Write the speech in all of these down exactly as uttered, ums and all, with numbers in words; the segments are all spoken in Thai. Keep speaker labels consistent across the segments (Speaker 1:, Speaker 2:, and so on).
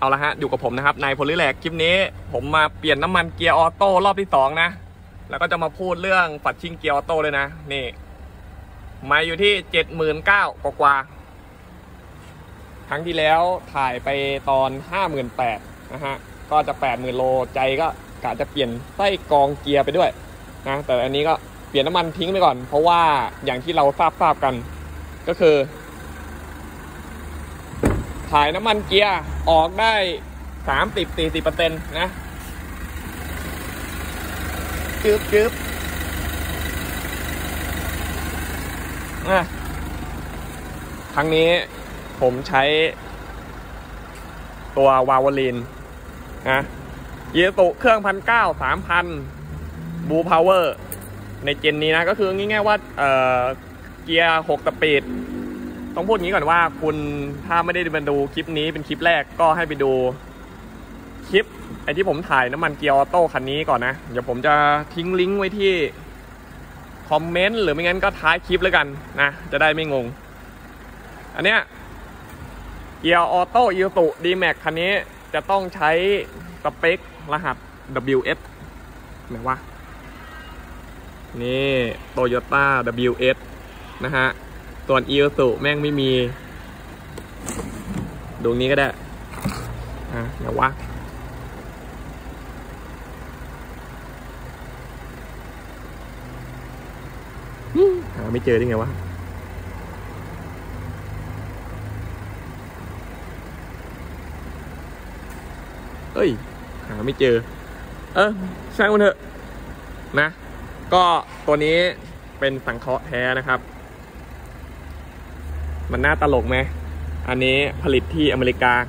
Speaker 1: เอาละฮะอยู่กับผมนะครับนายพลลิแลกคลิปนี้ผมมาเปลี่ยนน้ำมันเกียร์ออโต้รอบที่สองนะแล้วก็จะมาพูดเรื่องฝัดชิ่งเกียร์ออโต้เลยนะนี่มาอยู่ที่เจ็ดหมื่นเก้ากว่าครั้งที่แล้วถ่ายไปตอนห้าหมื่นแปดนะฮะก็จะแปดหมื่นโลใจก็กะจะเปลี่ยนไส้กรองเกียร์ไปด้วยนะแต่อันนี้ก็เปลี่ยนน้ำมันทิ้งไปก่อนเพราะว่าอย่างที่เราทราบทราบกันก็คือถ่ายน้ำมันเกียร์ออกได้สามสิบสี่สิบเปอร์เซ็นต์นะจึ๊บจึ๊บอ่ะครั้งนี้ผมใช้ตัววาล์วลีนนะยีสุเครื่องพันเก้าสามพันบูพาวเวอร์ในเจนนี้นะก็คือง่ายๆว่าเอ่อเกียร์หกสปีดต้องพูดงี้ก่อนว่าคุณถ้าไม่ได้มาดูคลิปนี้เป็นคลิปแรกก็ให้ไปดูคลิปไอที่ผมถ่ายน้ำมันเกียร์ออโต้คันนี้ก่อนนะเดี๋ยวผมจะทิ้งลิงก์ไว้ที่คอมเมนต์หรือไม่งั้นก็ท้ายคลิปแล้วกันนะจะได้ไม่งงอันเนี้ยเกียร์ออโต้อีซูซู ดีแม็ก คันนี้จะต้องใช้สเปครหัส ดับเบิลยู เอส ไหนวะนี่ Toyota ดับเบิลยู เอส นะฮะส่วน อีซูซู แม่งไม่มีดูนี้ก็ได้อ่ะเดี๋ยววะหาไม่เจอได้ไงวะเอ้ยหาไม่เจอเออช่างมันเถอะนะก็ตัวนี้เป็นสังเคราะห์แท้นะครับมันน่าตลกไหมอันนี้ผลิตที่อเมริกา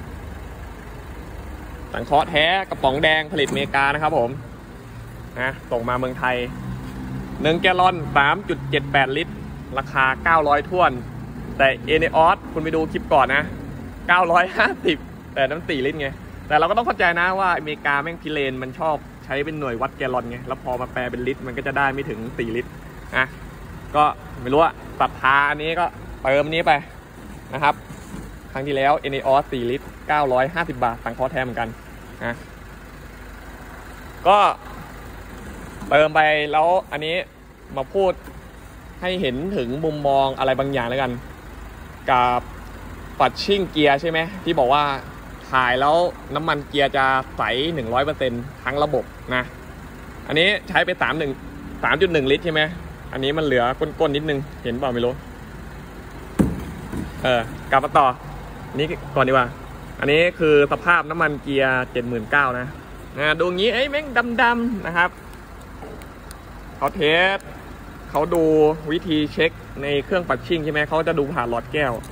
Speaker 1: สังเคราะห์แท้กระป๋องแดงผลิตอเมริกานะครับผมนะส่งมาเมืองไทยหนึ่งแกลลอน สามจุดเจ็ดแปด ลิตรราคาเก้าร้อยถ้วนแต่เอเนออสคุณไปดูคลิปก่อนนะเก้าร้อยห้าสิบแต่น้ำสี่ลิตรไงแต่เราก็ต้องเข้าใจนะว่าอเมริกาแม่งพิเรนมันชอบใช้เป็นหน่วยวัดแกลลอนไงแล้วพอมาแปลเป็นลิตรมันก็จะได้ไม่ถึงสี่ลิตรนะก็ไม่รู้ว่าศรัทธาอันนี้ก็เติมนี้ไปนะครับครั้งที่แล้ว เอ เอ็น อี โอ สสี่ลิตรเก้าร้อยห้าสิบบาทสังเคราะห์แท้เหมือนกันนะก็เติมไปแล้วอันนี้มาพูดให้เห็นถึงมุมมองอะไรบางอย่างแล้วกันกับฝัดชิ่งเกียร์ใช่ไหมที่บอกว่าถ่ายแล้วน้ำมันเกียร์จะใส หนึ่งร้อยเปอร์เซ็นต์ ทั้งระบบนะอันนี้ใช้ไปสามจุดหนึ่ง ลิตรใช่ไหมอันนี้มันเหลือก้นๆนิดนึงเห็นเปล่าไม่รู้เออกลับมาต่อนี้ก่อนดีกว่าอันนี้คือสภาพน้ำมันเกียร์ เจ็ดหมื่นเก้าพัน นะนะดูงี้ไอ้แม่งดำๆนะครับเขาเทสเขาดูวิธีเช็คในเครื่องปัดชิ่งใช่ไหมเขาจะดูผ่านหลอดแก้ว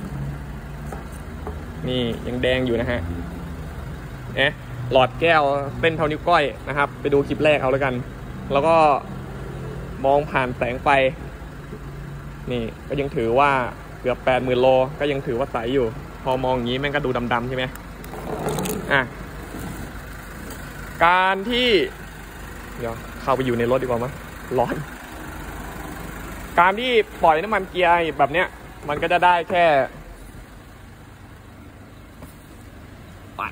Speaker 1: นี่ยังแดงอยู่นะฮะเอ๊ะหลอดแก้วเส้นเท่านิ้วก้อยนะครับไปดูคลิปแรกเอาแล้วกันแล้วก็มองผ่านแสงไฟนี่ก็ยังถือว่าเกือบแปดหมื่นโลก็ยังถือว่าใสอยู่พอมองอย่างนี้แม่งก็ดูดำๆใช่ไหมอ่ะการที่เดี๋ยวเข้าไปอยู่ในรถดีกว่ามั้ยร้อนการที่ปล่อยน้ำมันเกียร์แบบเนี้ยมันก็จะได้แค่ปั่น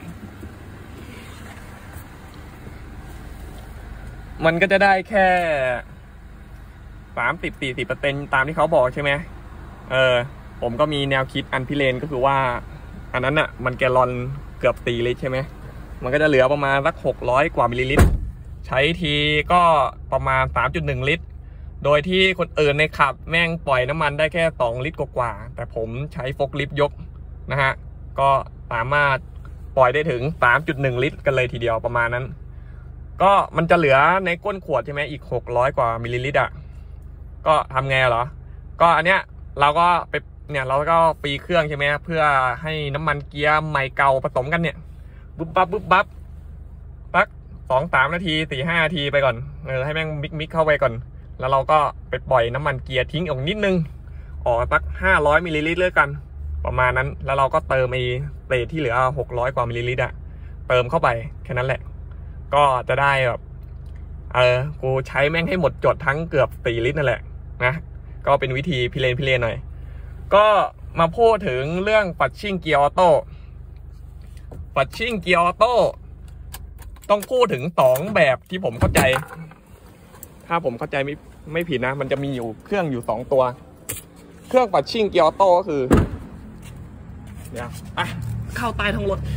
Speaker 1: มันก็จะได้แค่สามสิบสี่สิบเปอร์เซ็นต์ตามที่เขาบอกใช่ไหมเออผมก็มีแนวคิดอันพิเรนก็คือว่าอันนั้นอ่ะมันแกลลอนเกือบสี่ลิตรใช่ไหมมันก็จะเหลือประมาณสักหกร้อยกว่ามิลลิลิตรใช้ทีก็ประมาณ สามจุดหนึ่ง ลิตรโดยที่คนอื่นในขับแม่งปล่อยน้ำมันได้แค่สองลิตรกว่าแต่ผมใช้โฟล์คลิฟต์ยกนะฮะก็สามารถปล่อยได้ถึง สามจุดหนึ่ง ลิตรกันเลยทีเดียวประมาณนั้นก็มันจะเหลือในก้นขวดใช่ไหมอีกหกร้อยกว่ามิลลิลิตรอ่ะก็ทำไงเหรอก็อันเนี้ยเราก็ไปเนี่ยเราก็ฟรีเครื่องใช่ไหมเพื่อให้น้ำมันเกียร์ใหม่เก่าผสมกันเนี่ยบุ๊บปั๊บบุ๊บปั๊บสักสองสามนาทีสี่ห้านาทีไปก่อนเออให้แม่งมิกมิกเข้าไปก่อนแล้วเราก็ไปปล่อยน้ำมันเกียร์ทิ้งออกนิดนึงออกสักห้าร้อยมิลลิลิตรเลยกันประมาณนั้นแล้วเราก็เติมไอ้เศษที่เหลือหกร้อยกว่ามิลลิลิตรอ่ะเติมเข้าไปแค่นั้นแหละก็จะได้แบบเออกูใช้แม่งให้หมดจดทั้งเกือบสี่ลิตรนั่นแหละนะก็เป็นวิธีพิเรนพิเรนหน่อยก็มาพูดถึงเรื่องปัดชิ่งเกียร์ออโต้ปัดชิ่งเกียร์ออโต้ต้องพูดถึงสองแบบที่ผมเข้าใจถ้าผมเข้าใจไม่ไม่ผิดนะมันจะมีอยู่เครื่องอยู่สองตัวเครื่องปัดชิ่งเกียร์ออโต้ก็คือเดี๋ยวอ่ะเข้าใต้ท้องรถ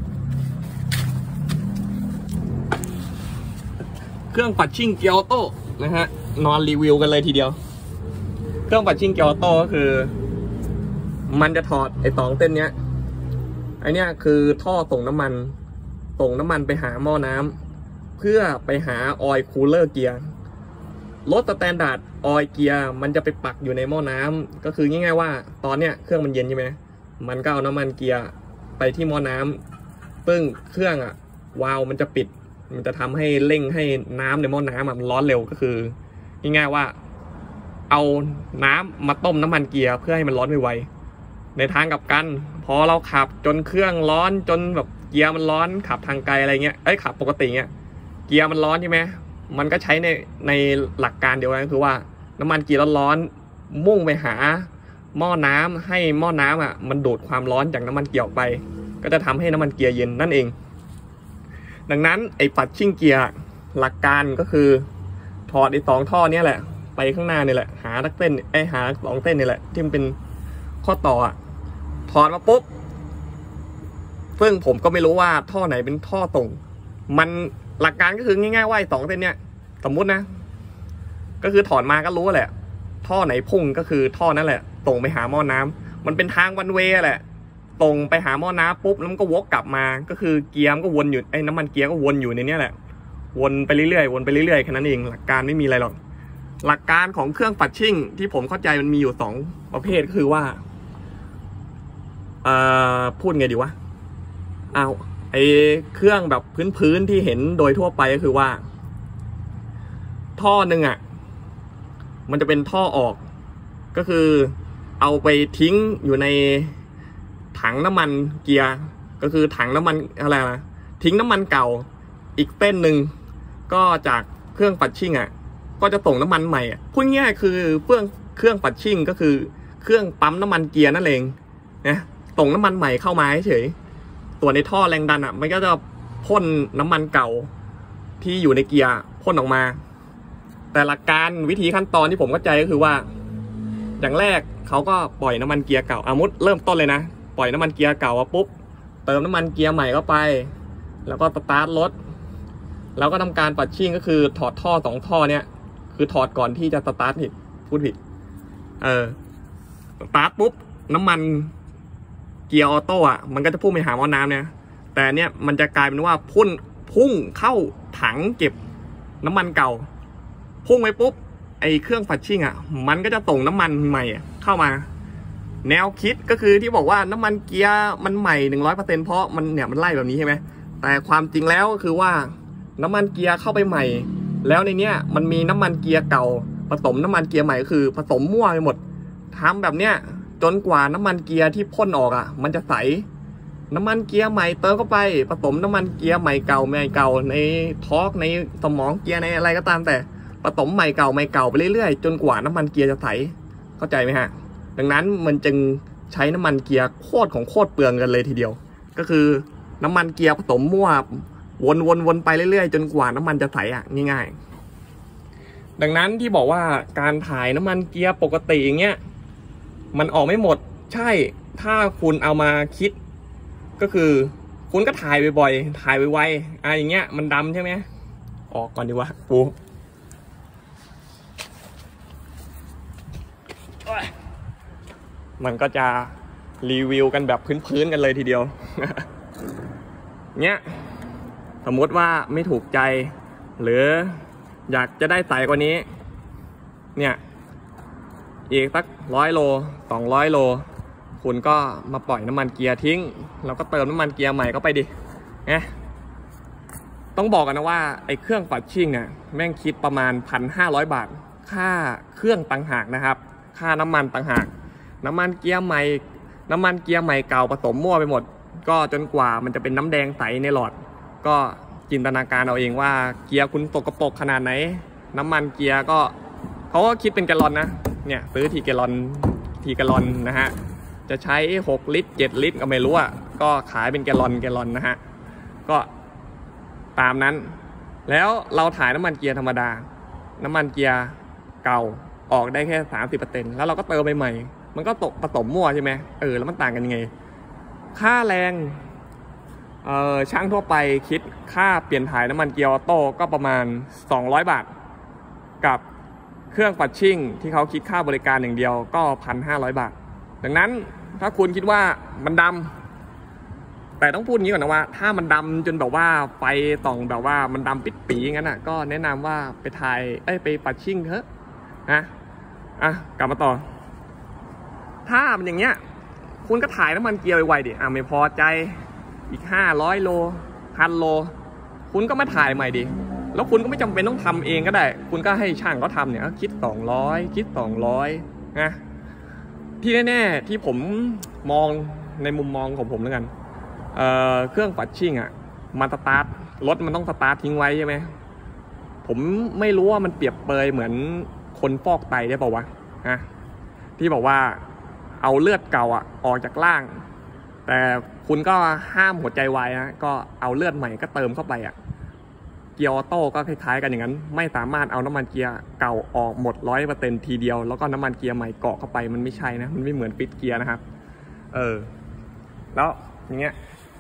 Speaker 1: เครื่องปัดชิ่งเกียร์ออโต้นะฮะนอนรีวิวกันเลยทีเดียวเครื่องปัดชิ่งเกียร์ออโต้ก็คือมันจะถอดไอ้สองเส้นเนี้ยไอเนี้ยคือท่อส่งน้ำมันส่งน้ำมันไปหาหม้อน้ำเพื่อไปหาออยล์คูลเลอร์เกียร์รถสแตนดาร์ดออยล์เกียร์มันจะไปปักอยู่ในหม้อน้ำก็คือง่ายๆว่าตอนเนี้ยเครื่องมันเย็นใช่ไหมมันก็เอาน้ำมันเกียร์ไปที่หม้อน้ำซึ่งเครื่องอะวาล์วมันจะปิดมันจะทำให้เร่งให้น้ำในหม้อน้ำมันร้อนเร็วก็คือง่ายๆว่าเอาน้ำมาต้มน้ำมันเกียร์เพื่อให้มันร้อนไวๆในทางกลับกันพอเราขับจนเครื่องร้อนจนแบบเกียร์มันร้อนขับทางไกลอะไรเงี้ยเอ้ยขับปกติเงี้ยเกียร์มันร้อนใช่ไหมมันก็ใช้ในในหลักการเดียวกันคือว่าน้ำมันเกียร์ร้อนๆมุ่งไปหาหม้อน้ำให้หม้อน้ำอ่ะมันดูดความร้อนจากน้ำมันเกียร์ออกไปก็จะทำให้น้ำมันเกียร์เย็นนั่นเองดังนั้นไอ้ปัดชิ่งเกียร์หลักการก็คือถอดไอ้สองท่อเนี้ยแหละไปข้างหน้านี่แหละหาตักเส้นไอ้หาสองเส้นนี่แหละที่มันเป็นข้อต่ออ่ะถอดมาปุ๊บซึ่งผมก็ไม่รู้ว่าท่อไหนเป็นท่อตรงมันหลักการก็คือง่ายๆว่าสองเส้นเนี้ยสมมุตินะก็คือถอดมาก็รู้แหละท่อไหนพุ่งก็คือท่อนั่นแหละตรงไปหาหม้อน้ำมันเป็นทางวันเวย์แหละตรงไปหาหม้อน้ำปุ๊บแล้วมันก็วกกลับมาก็คือเกียร์มันก็วนอยู่ไอ้น้ำมันเกียร์ก็วนอยู่ในนี้แหละวนไปเรื่อยๆวนไปเรื่อยๆแค่นั้นเองหลักการไม่มีอะไรหรอกหลักการของเครื่องปัดชิ่งที่ผมเข้าใจมันมีอยู่สองประเภทก็คือว่าเอ่อพูดไงดีวะเอาไอ้เครื่องแบบพื้นๆที่เห็นโดยทั่วไปก็คือว่าท่อหนึ่งอ่ะมันจะเป็นท่อออกก็คือเอาไปทิ้งอยู่ในถังน้ำมันเกียร์ก็คือถังน้ำมันอะไรนะทิ้งน้ำมันเก่าอีกเส้นหนึ่งก็จากเครื่องปัดชิ่งอ่ะก็จะส่งน้ำมันใหม่อ่ะพูดง่ายคือเครื่องเครื่องปัดชิ่งก็คือเครื่องปั๊มน้ำมันเกียร์นั่นเองนะส่งน้ำมันใหม่เข้ามาเฉยตัวในท่อแรงดันอ่ะมันก็จะพ่นน้ำมันเก่าที่อยู่ในเกียร์พ่นออกมาแต่หลักการวิธีขั้นตอนที่ผมเข้าใจก็คือว่าอย่างแรกเขาก็ปล่อยน้ำมันเกียร์เก่าอามุดเริ่มต้นเลยนะปล่อยน้ำมันเกียร์เก่าปุ๊บเติมน้ำมันเกียร์ใหม่เข้าไปแล้วก็สตาร์ทรถแล้วก็ทำการปัดชิ่งก็คือถอดท่อสองท่อเนี้ยคือถอดก่อนที่จะสตาร์ทผิดพูดผิดเออสตาร์ทปุ๊บน้ำมันเกียร์ออโต้อ่ะมันก็จะพุ่งไปหาหม้อน้ำเนี่ยแต่เนี้ยมันจะกลายเป็นว่าพุ่งพุ่งเข้าถังเก็บน้ำมันเก่าพุ่งไปปุ๊บไอ้เครื่องปัดชิ่งอ่ะมันก็จะส่งน้ำมันใหม่เข้ามาแนวคิดก็คือที่บอกว่าน้ำมันเกียร์มันใหม่หนึ่งร้อยเปอร์เซ็นต์เพราะมันเนี่ยมันไล่แบบนี้ใช่ไหมแต่ความจริงแล้วก็คือว่าน้ำมันเกียร์เข้าไปใหม่แล้วในเนี้ยมันมีน้ำมันเกียร์เก่าผสมน้ำมันเกียร์ใหม่ก็คือผสมมั่วไปหมดทำแบบเนี้ยจนกว่าน้ำมันเกียร์ที่พ่นออกอ่ะมันจะใสน้ำมันเกียร์ใหม่เติมเข้าไปผสมน้ำมันเกียร์ใหม่เก่าใหม่เก่าในทอร์กในสมองเกียร์ในอะไรก็ตามแต่ผสมใหม่เก่าใหม่เก่าไปเรื่อยๆจนกว่าน้ำมันเกียร์จะใสเข้าใจไหมฮะดังนั้นมันจึงใช้น้ำมันเกียร์โคตรของโคตรเปลืองกันเลยทีเดียวก็คือน้ำมันเกียร์ผสมมั่ววนๆๆไปเรื่อยๆจนกว่าน้ำมันจะใสอ่ะง่ายๆดังนั้นที่บอกว่าการถ่ายน้ำมันเกียร์ปกติอย่างเงี้ยมันออกไม่หมดใช่ถ้าคุณเอามาคิดก็คือคุณก็ถ่ายบ่อยๆถ่ายไวๆอ่ะอย่างเงี้ยมันดำใช่ไหมออกก่อนดีวะปูมันก็จะรีวิวกันแบบพื้นๆกันเลยทีเดียว เนี้ยสมมติว่าไม่ถูกใจหรืออยากจะได้ใสกว่านี้เนี่ยอีกสักร้อยโลสองร้อยโลคุณก็มาปล่อยน้ำมันเกียร์ทิ้งแล้วก็เติมน้ำมันเกียร์ใหม่เข้าไปดิไงต้องบอกกันนะว่าไอ้เครื่องปัดชิ่งเนี่ยแม่งคิดประมาณ หนึ่งพันห้าร้อย บาทค่าเครื่องต่างหากนะครับค่าน้ำมันต่างหากน้ำมันเกียร์ใหม่น้ำมันเกียร์ใหม่เก่าผสมมั่วไปหมดก็จนกว่ามันจะเป็นน้ำแดงใสในหลอดก็จินตนาการเอาเองว่าเกียร์คุณตกกระปรกขนาดไหนน้ำมันเกียร์ก็เขาก็คิดเป็นแกลลอนนะเนี่ยซื้อทีแกลลอนทีแกลลอนนะฮะจะใช้หกลิตรเจ็ดลิตรก็ไม่รู้อะก็ขายเป็นแกลลอนแกลลอนนะฮะก็ตามนั้นแล้วเราถ่ายน้ำมันเกียร์ธรรมดาน้ำมันเกียร์เก่าออกได้แค่ สามสิบเปอร์เซ็นต์ แล้วเราก็เติมใหม่ๆมันก็ตกผสมมั่วใช่ไหมเออแล้วมันต่างกันยังไงค่าแรงเอ่อช่างทั่วไปคิดค่าเปลี่ยนถ่ายน้ำมันเกียร์ออโต้ก็ประมาณสองร้อยบาทกับเครื่องปัดชิ่งที่เขาคิดค่าบริการอย่างเดียวก็ หนึ่งพันห้าร้อย บาทดังนั้นถ้าคุณคิดว่ามันดำแต่ต้องพูดงี้ก่อนนะว่าถ้ามันดำจนแบบว่าไฟส่องแบบว่ามันดำปิดปีงั้นอ่ะก็แนะนำว่าไปถ่ายเอ้ยไปปัดชิ่งเถอะนะอ่ะกลับมาต่อถ้ามันอย่างเงี้ยคุณก็ถ่ายน้ำมันเกียร์ไวๆดิอ่ะไม่พอใจอีกห้าร้อยโลพันโลคุณก็มาถ่ายใหม่ดิแล้วคุณก็ไม่จำเป็นต้องทำเองก็ได้คุณก็ให้ช่างเขาทำเนี่ยคิดสองร้อยคิดสองร้อยนะที่แน่ๆที่ผมมองในมุมมองของผมแล้วกันเอ่อเครื่องปัดชิ่งอ่ะมันสตาร์ทรถมันต้องสตาร์ททิ้งไว้ใช่ไหมผมไม่รู้ว่ามันเปรียบเปรยเหมือนคนฟอกไตได้เปล่าวะนะที่บอกว่าเอาเลือดเก่าอ่ะออกจากร่างแต่คุณก็ห้ามหัวใจวายนะก็เอาเลือดใหม่ก็เติมเข้าไปอ่ะเกียร์ออโต้ก็คล้ายๆกันอย่างนั้นไม่สามารถเอาน้ำมันเกียร์เก่าออกหมดร้อยเปอร์เซ็นต์ทีเดียวแล้วก็น้ำมันเกียร์ใหม่เกาะเข้าไปมันไม่ใช่นะมันไม่เหมือนฟิตเกียร์นะครับเออแล้วอย่างเงี้ย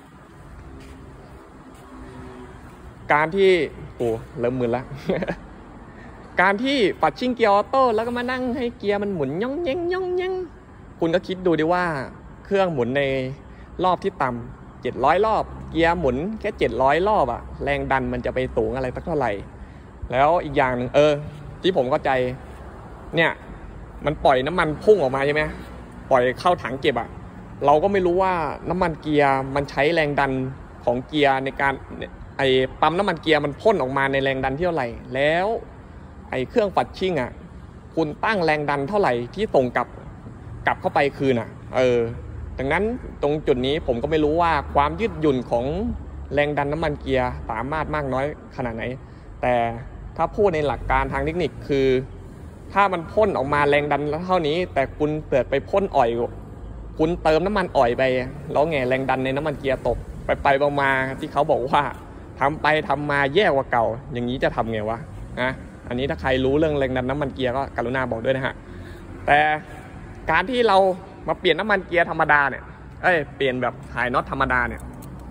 Speaker 1: การที่โอ้เริ่มมึนละ การที่ปัดชิ่งเกียร์ออโต้แล้วก็มานั่งให้เกียร์มันหมุนย่องแย่งย่องแย่งคุณก็คิดดูดิว่าเครื่องหมุนในรอบที่ต่ำเจ็ดร้อยรอบเกียร์หมุนแค่เจ็ดร้อยรอบอะแรงดันมันจะไปสูงอะไรสักเท่าไหร่แล้วอีกอย่างหนึ่งเออที่ผมเข้าใจเนี่ยมันปล่อยน้ำมันพุ่งออกมาใช่ไหมปล่อยเข้าถังเก็บอะเราก็ไม่รู้ว่าน้ำมันเกียร์มันใช้แรงดันของเกียร์ในการไอ้ปั๊มน้ำมันเกียร์มันพ่นออกมาในแรงดันที่เท่าไหร่แล้วไอ้เครื่องปัดชิ่งอ่ะคุณตั้งแรงดันเท่าไหร่ที่ส่งกลับกลับเข้าไปคืนอ่ะเออดังนั้นตรงจุดนี้ผมก็ไม่รู้ว่าความยืดหยุ่นของแรงดันน้ำมันเกียร์สามารถมากน้อยขนาดไหนแต่ถ้าพูดในหลักการทางเทคนิคคือถ้ามันพ่นออกมาแรงดันเท่านี้แต่คุณเกิดไปพ่นอ่อยคุณเติมน้ำมันอ่อยไปแล้วไงแรงดันในน้ำมันเกียร์ตกไปไปมาที่เขาบอกว่าทำไปทำมาแย่กว่าเก่าอย่างนี้จะทำไงวะนะอันนี้ถ้าใครรู้เรื่องแรงดันน้ำมันเกียร์ก็กรุณาบอกด้วยนะฮะแต่การที่เรามาเปลี่ยนน้ำมันเกียร์ธรรมดาเนี่ยเอ้ยเปลี่ยนแบบถ่ายน็อตธรรมดาเนี่ย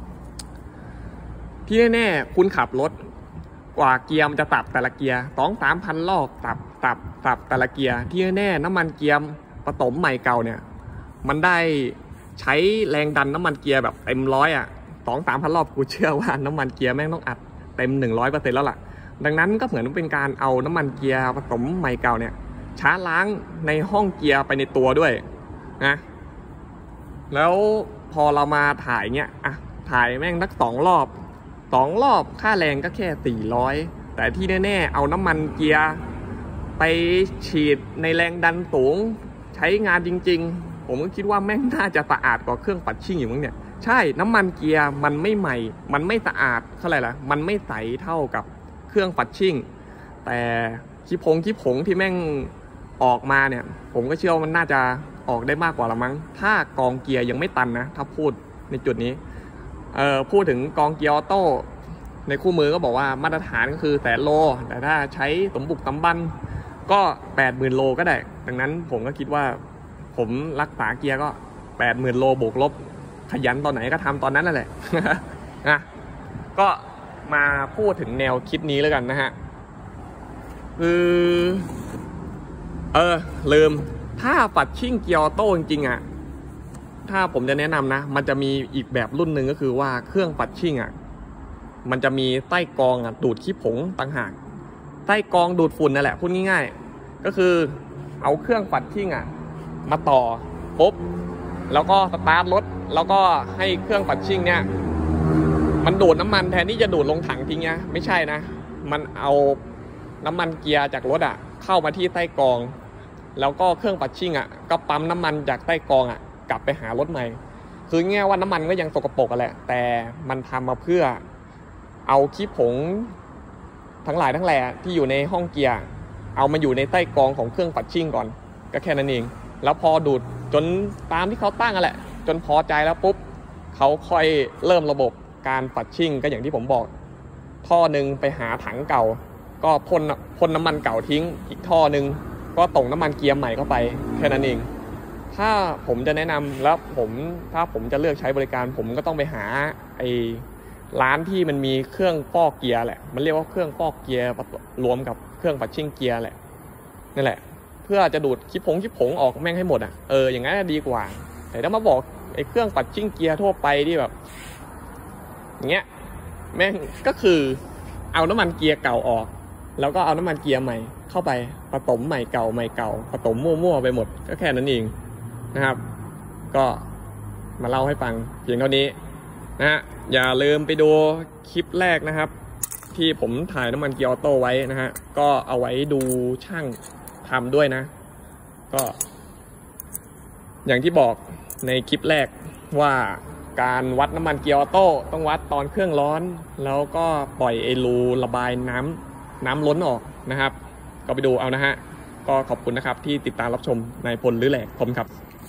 Speaker 1: ที่แน่ๆคุณขับรถกว่าเกียร์มันจะตับแต่ละเกียร์สองสามพันรอบตับตับตับแต่ละเกียร์ที่แน่ๆน้ำมันเกียร์ผสมใหม่เก่าเนี่ยมันได้ใช้แรงดันน้ำมันเกียร์แบบเต็มร้อยอ่ะสองสามพันรอบกูเชื่อว่าน้ำมันเกียร์แม่งต้องอัดเต็มหนึ่งร้อยเปอร์เซ็นต์แล้วล่ะดังนั้นก็เหมือนเป็นการเอาน้ำมันเกียร์ผสมใหม่เก่าเนี่ยช้าล้างในห้องเกียร์ไปในตัวด้วยนะแล้วพอเรามาถ่ายเนี่ยอ่ะถ่ายแม่งนักสองรอบสองรอบค่าแรงก็แค่สี่ร้อยแต่ที่แน่ๆเอาน้ำมันเกียร์ไปฉีดในแรงดันสูงใช้งานจริงๆผมก็คิดว่าแม่งน่าจะสะอาดกว่าเครื่องปัดชิ่งอยู่มั้งเนี่ยใช่น้ำมันเกียร์มันไม่ใหม่มันไม่สะอาดเท่าไหร่ล่ะมันไม่ใสเท่ากับเครื่องปัดชิ่งแต่ขี้ผงขี้ผงที่แม่งออกมาเนี่ยผมก็เชื่อว่ามันน่าจะออกได้มากกว่าละมั้งถ้ากองเกียร์ยังไม่ตันนะถ้าพูดในจุดนี้เอ่อพูดถึงกองเกียร์ออโต้ในคู่มือก็บอกว่ามาตรฐานก็คือแสนโลแต่ถ้าใช้สมบุกสมบันก็แปดหมื่นโลก็ได้ดังนั้นผมก็คิดว่าผมรักษาเกียร์ก็แปดหมื่นโลบวกลบขยันตอนไหนก็ทำตอนนั้นนั่นแหละ นะก็มาพูดถึงแนวคิดนี้แล้วกันนะฮะคือเออลืมถ้าปัดชิ่งเกียร์ออโต้จริงๆอ่ะถ้าผมจะแนะนำนะมันจะมีอีกแบบรุ่นหนึ่งก็คือว่าเครื่องปัดชิ่งอ่ะมันจะมีใต้กรองอ่ะดูดขี้ผงต่างหากใต้กรองดูดฝุ่นนั่นแหละพูดง่ายๆก็คือเอาเครื่องปัดชิ่งอ่ะมาต่อปุ๊บแล้วก็สตาร์ทรถแล้วก็ให้เครื่องปัดชิ่งเนี่ยมันดูดน้ำมันแทนที่จะดูดลงถังทิ้งเนี่ยไม่ใช่นะมันเอาน้ำมันเกียร์จากรถอ่ะเข้ามาที่ใต้กรองแล้วก็เครื่องปัดชิ่งอ่ะก็ปั๊มน้ำมันจากใต้กรองอ่ะกลับไปหารถใหม่คือแง่ว่าน้ำมันก็ยังสกปรกกันแหละแต่มันทำมาเพื่อเอาขี้ผงทั้งหลายทั้งแหล่ที่อยู่ในห้องเกียร์เอามาอยู่ในใต้กรองของเครื่องปัดชิ่งก่อนก็แค่นั้นเองแล้วพอดูดจนตามที่เขาตั้งกันแหละจนพอใจแล้วปุ๊บเขาค่อยเริ่มระบบการปัดชิ่งก็อย่างที่ผมบอกท่อหนึ่งไปหาถังเก่าก็พ่นพ่นน้ำมันเก่าทิ้งอีกท่อหนึ่งก็ตรงน้ำมันเกียร์ใหม่เข้าไปแค่นั้นเองถ้าผมจะแนะนำแล้วผมถ้าผมจะเลือกใช้บริการผมก็ต้องไปหาไอ้ร้านที่มันมีเครื่องฟอกเกียร์แหละมันเรียกว่าเครื่องฟอกเกียร์รวมกับเครื่องปัดชิ่งเกียร์แหละนั่นแหละเพื่อจะดูดขี้ผงขี้ผงออกแม่งให้หมดอ่ะเอออย่างนั้นดีกว่าแต่ถ้ามาบอกไอ้เครื่องปัดชิ่งเกียร์ทั่วไปที่แบบอย่างเงี้ยแม่งก็คือเอาน้ำมันเกียร์เก่าออกแล้วก็เอาน้ำมันเกียร์ใหม่เข้าไปผสมใหม่เก่าใหม่เก่าผสมมั่วๆไปหมดก็แค่นั้นเองนะครับก็มาเล่าให้ฟังเพียงเท่านี้นะฮะอย่าลืมไปดูคลิปแรกนะครับที่ผมถ่ายน้ำมันเกียร์ออโต้ไว้นะฮะก็เอาไว้ดูช่างทำด้วยนะก็อย่างที่บอกในคลิปแรกว่าการวัดน้ำมันเกียร์ออโต้ต้องวัดตอนเครื่องร้อนแล้วก็ปล่อยไอ้รูระบายน้ำน้ำล้นออกนะครับก็ไปดูเอานะฮะก็ขอบคุณนะครับที่ติดตามรับชมนายพลหรือแหลกผมครับ